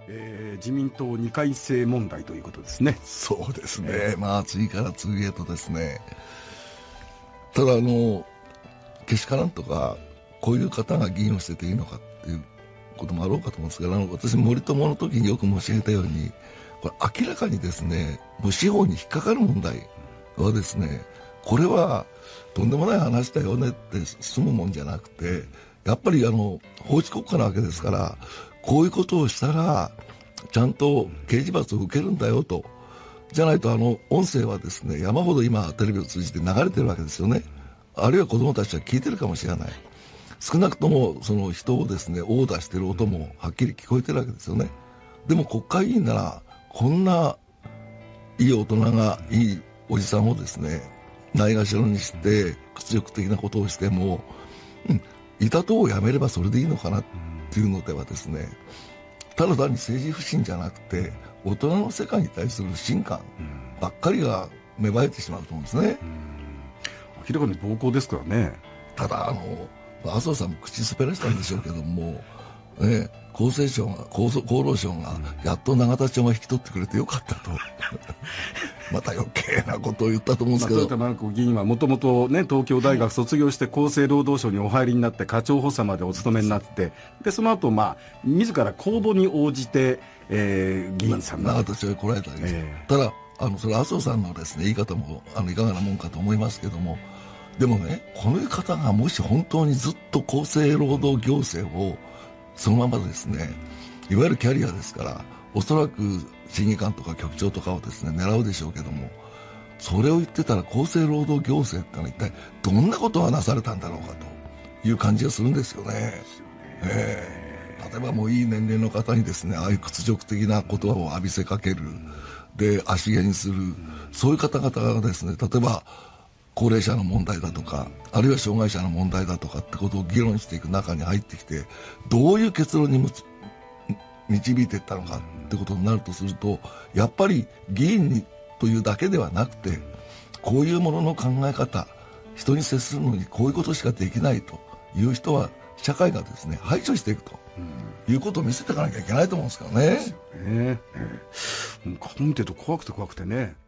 自民党二階制問題ということですね。 そうですね、まあ次から次へとですね、ただけしからんとかこういう方が議員をしてていいのかっていうこともあろうかと思うんですが、私森友の時によく申し上げたように、これ明らかにですね、もう司法に引っかかる問題はですね、これはとんでもない話だよねって済むもんじゃなくて、やっぱり法治国家なわけですから、こういうことをしたらちゃんと刑事罰を受けるんだよと。じゃないと音声はですね、山ほど今テレビを通じて流れてるわけですよね。あるいは子供たちは聞いてるかもしれない。少なくともその人をですね殴打してる音もはっきり聞こえてるわけですよね。でも国会議員ならこんないい大人がいいおじさんをですねないがしろにして屈辱的なことをしても、いたとをやめればそれでいいのかなっていうのではですね、ただ単に政治不信じゃなくて大人の世界に対する不信感ばっかりが芽生えてしまうと思うんですね。 明らかに暴行ですからね。 ただ麻生さんも口滑らしたんでしょうけども、厚労省がやっと永田町が引き取ってくれてよかったとまた余計なことを言ったと思うんですけど、 豊田真子議員はもともと東京大学卒業して厚生労働省にお入りになって課長補佐までお務めになって、でその後自ら公募に応じて、議員さん永田町へ来られたわけです、ただそれ麻生さんのですね言い方もいかがなもんかと思いますけども、でもね、この方がもし本当にずっと厚生労働行政をそのままですね、いわゆるキャリアですからおそらく審議官とか局長とかをですね狙うでしょうけども、それを言ってたら厚生労働行政ってのは一体どんなことがなされたんだろうかという感じがするんですよね。例えばもういい年齢の方にですねああいう屈辱的な言葉を浴びせかける、で足毛にする、そういう方々がですね、例えば高齢者の問題だとかあるいは障害者の問題だとかってことを議論していく中に入ってきて、どういう結論に導いていったのかってことになるとすると、やっぱり議員にというだけではなくて、こういうものの考え方、人に接するのにこういうことしかできないという人は社会がですね排除していくということを見せていかなきゃいけないと思うんですけどね。 顔見てると怖くてね。